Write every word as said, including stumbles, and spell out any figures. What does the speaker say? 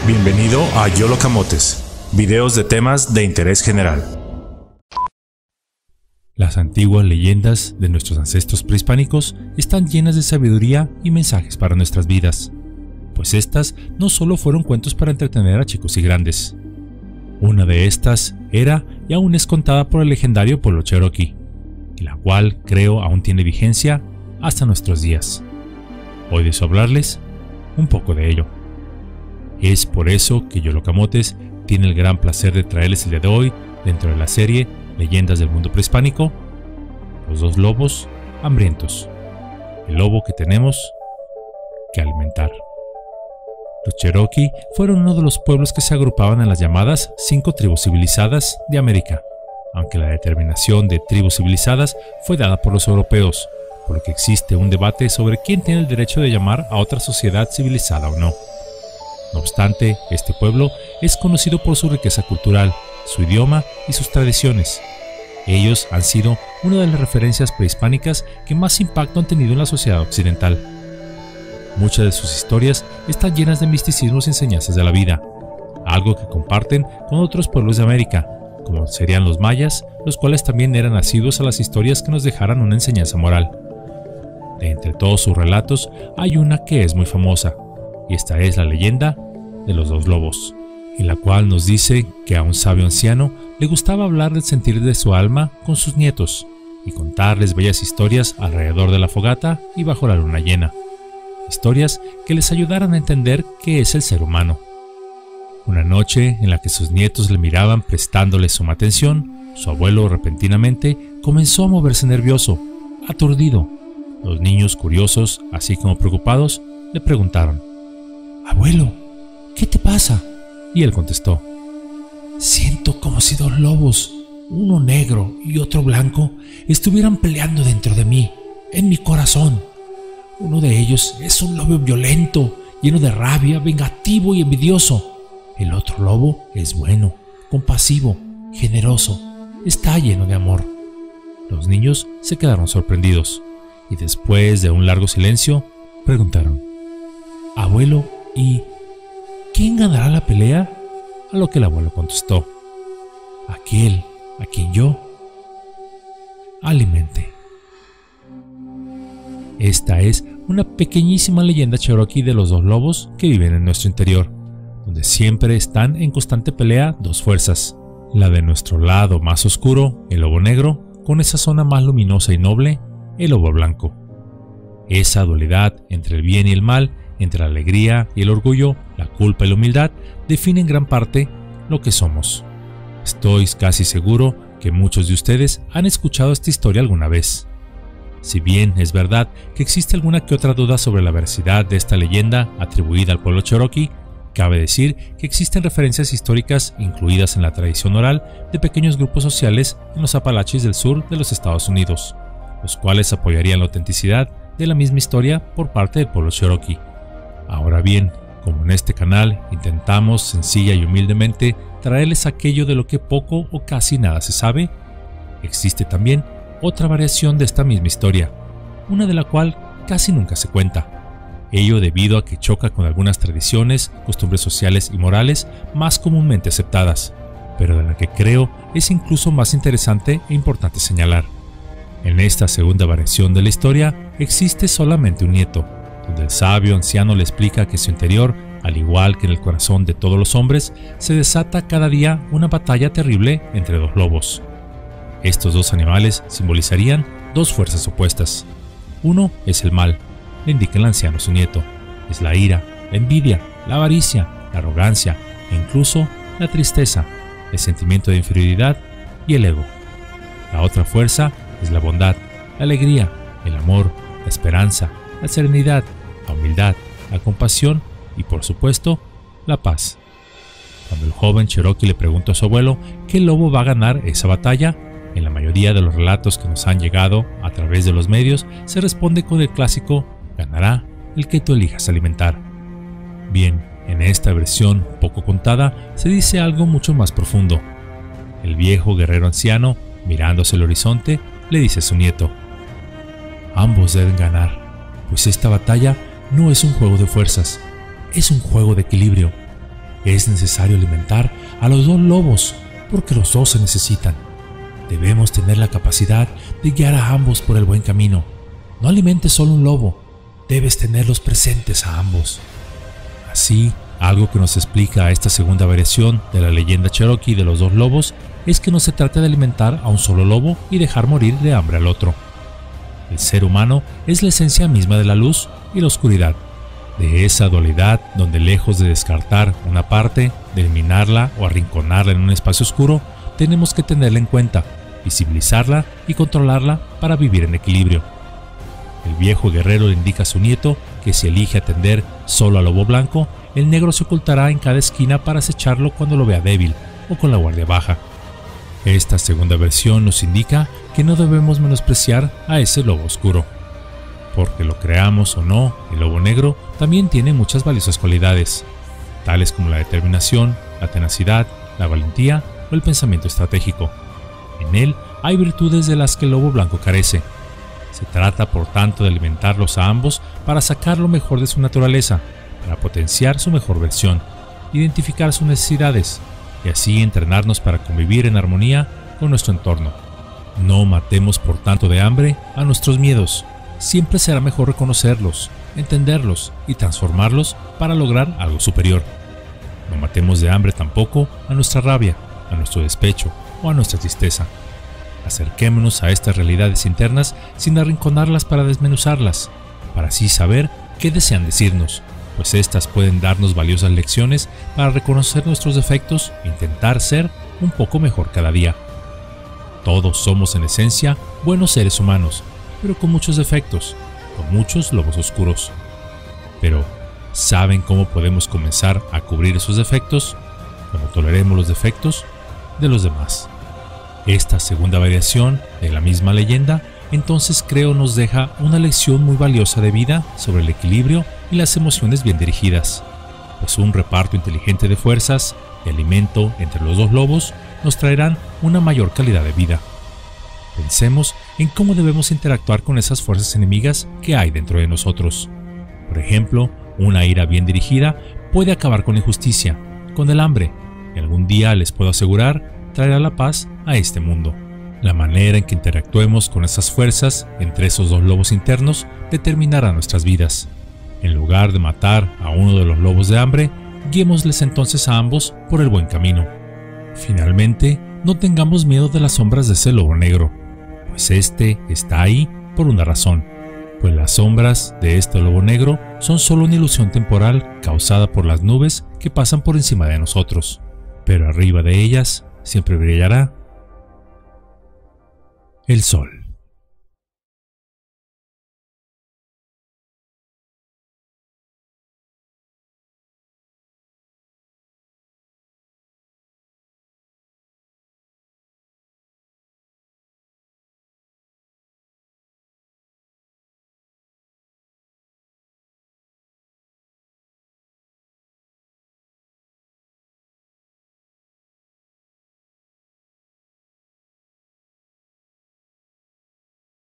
Bienvenido a Yolo Camotes, videos de temas de interés general. Las antiguas leyendas de nuestros ancestros prehispánicos están llenas de sabiduría y mensajes para nuestras vidas, pues estas no solo fueron cuentos para entretener a chicos y grandes. Una de estas era y aún es contada por el legendario pueblo Cherokee, y la cual creo aún tiene vigencia hasta nuestros días. Hoy deseo hablarles un poco de ello. Es por eso que Yolo Camotes tiene el gran placer de traerles el día de hoy, dentro de la serie Leyendas del Mundo Prehispánico, los dos lobos hambrientos, el lobo que tenemos que alimentar. Los Cherokee fueron uno de los pueblos que se agrupaban en las llamadas cinco tribus civilizadas de América, aunque la determinación de tribus civilizadas fue dada por los europeos, por lo que existe un debate sobre quién tiene el derecho de llamar a otra sociedad civilizada o no. No obstante, este pueblo es conocido por su riqueza cultural, su idioma y sus tradiciones. Ellos han sido una de las referencias prehispánicas que más impacto han tenido en la sociedad occidental. Muchas de sus historias están llenas de misticismos y enseñanzas de la vida, algo que comparten con otros pueblos de América, como serían los mayas, los cuales también eran nacidos a las historias que nos dejaran una enseñanza moral. De entre todos sus relatos hay una que es muy famosa, y esta es la leyenda de los dos lobos, en la cual nos dice que a un sabio anciano le gustaba hablar del sentir de su alma con sus nietos y contarles bellas historias alrededor de la fogata y bajo la luna llena, historias que les ayudaran a entender qué es el ser humano. Una noche en la que sus nietos le miraban prestándole suma atención, su abuelo repentinamente comenzó a moverse nervioso, aturdido. Los niños, curiosos, así como preocupados, le preguntaron: «Abuelo, ¿qué te pasa?». Y él contestó: «Siento como si dos lobos, uno negro y otro blanco, estuvieran peleando dentro de mí, en mi corazón. Uno de ellos es un lobo violento, lleno de rabia, vengativo y envidioso. El otro lobo es bueno, compasivo, generoso, está lleno de amor». Los niños se quedaron sorprendidos y después de un largo silencio preguntaron: «Abuelo, ¿y quién ganará la pelea?». A lo que el abuelo contestó: «Aquel a quien yo alimente». Esta es una pequeñísima leyenda cherokee de los dos lobos que viven en nuestro interior, donde siempre están en constante pelea dos fuerzas: la de nuestro lado más oscuro, el lobo negro, con esa zona más luminosa y noble, el lobo blanco. Esa dualidad entre el bien y el mal, entre la alegría y el orgullo, la culpa y la humildad, define en gran parte lo que somos. Estoy casi seguro que muchos de ustedes han escuchado esta historia alguna vez. Si bien es verdad que existe alguna que otra duda sobre la veracidad de esta leyenda atribuida al pueblo Cherokee, cabe decir que existen referencias históricas incluidas en la tradición oral de pequeños grupos sociales en los Apalaches del sur de los Estados Unidos, los cuales apoyarían la autenticidad de la misma historia por parte del pueblo Cherokee. Ahora bien, como en este canal intentamos sencilla y humildemente traerles aquello de lo que poco o casi nada se sabe, existe también otra variación de esta misma historia, una de la cual casi nunca se cuenta, ello debido a que choca con algunas tradiciones, costumbres sociales y morales más comúnmente aceptadas, pero de la que creo es incluso más interesante e importante señalar. En esta segunda variación de la historia existe solamente un nieto, donde el sabio anciano le explica que en su interior, al igual que en el corazón de todos los hombres, se desata cada día una batalla terrible entre dos lobos. Estos dos animales simbolizarían dos fuerzas opuestas. Uno es el mal, le indica el anciano a su nieto. Es la ira, la envidia, la avaricia, la arrogancia e incluso la tristeza, el sentimiento de inferioridad y el ego. La otra fuerza es la bondad, la alegría, el amor, la esperanza, la serenidad, la humildad, la compasión y, por supuesto, la paz. Cuando el joven Cherokee le pregunta a su abuelo qué lobo va a ganar esa batalla, en la mayoría de los relatos que nos han llegado a través de los medios se responde con el clásico: ganará el que tú elijas alimentar. Bien, en esta versión poco contada se dice algo mucho más profundo. El viejo guerrero anciano, mirando hacia el horizonte, le dice a su nieto: ambos deben ganar, pues esta batalla no es un juego de fuerzas, es un juego de equilibrio. Es necesario alimentar a los dos lobos porque los dos se necesitan. Debemos tener la capacidad de guiar a ambos por el buen camino. No alimentes solo un lobo, debes tenerlos presentes a ambos. Así, algo que nos explica a esta segunda variación de la leyenda cherokee de los dos lobos es que no se trata de alimentar a un solo lobo y dejar morir de hambre al otro. El ser humano es la esencia misma de la luz y la oscuridad, de esa dualidad donde lejos de descartar una parte, de eliminarla o arrinconarla en un espacio oscuro, tenemos que tenerla en cuenta, visibilizarla y controlarla para vivir en equilibrio. El viejo guerrero le indica a su nieto que si elige atender solo al lobo blanco, el negro se ocultará en cada esquina para acecharlo cuando lo vea débil o con la guardia baja. Esta segunda versión nos indica que no debemos menospreciar a ese lobo oscuro. Porque lo creamos o no, el lobo negro también tiene muchas valiosas cualidades, tales como la determinación, la tenacidad, la valentía o el pensamiento estratégico. En él hay virtudes de las que el lobo blanco carece. Se trata por tanto de alimentarlos a ambos para sacar lo mejor de su naturaleza, para potenciar su mejor versión, identificar sus necesidades y así entrenarnos para convivir en armonía con nuestro entorno. No matemos por tanto de hambre a nuestros miedos. Siempre será mejor reconocerlos, entenderlos y transformarlos para lograr algo superior. No matemos de hambre tampoco a nuestra rabia, a nuestro despecho o a nuestra tristeza. Acerquémonos a estas realidades internas sin arrinconarlas para desmenuzarlas, para así saber qué desean decirnos, pues estas pueden darnos valiosas lecciones para reconocer nuestros defectos e intentar ser un poco mejor cada día. Todos somos en esencia buenos seres humanos, pero con muchos defectos, con muchos lobos oscuros. Pero, ¿saben cómo podemos comenzar a cubrir esos defectos? Cuando toleremos los defectos de los demás. Esta segunda variación de la misma leyenda, entonces creo nos deja una lección muy valiosa de vida sobre el equilibrio y las emociones bien dirigidas, pues un reparto inteligente de fuerzas y alimento entre los dos lobos nos traerán una mayor calidad de vida. Pensemos en cómo debemos interactuar con esas fuerzas enemigas que hay dentro de nosotros. Por ejemplo, una ira bien dirigida puede acabar con la injusticia, con el hambre, y algún día les puedo asegurar traerá la paz a este mundo. La manera en que interactuemos con esas fuerzas entre esos dos lobos internos determinará nuestras vidas. En lugar de matar a uno de los lobos de hambre, guiémosles entonces a ambos por el buen camino. Finalmente, no tengamos miedo de las sombras de ese lobo negro, pues este está ahí por una razón, pues las sombras de este lobo negro son solo una ilusión temporal causada por las nubes que pasan por encima de nosotros, pero arriba de ellas siempre brillará el sol.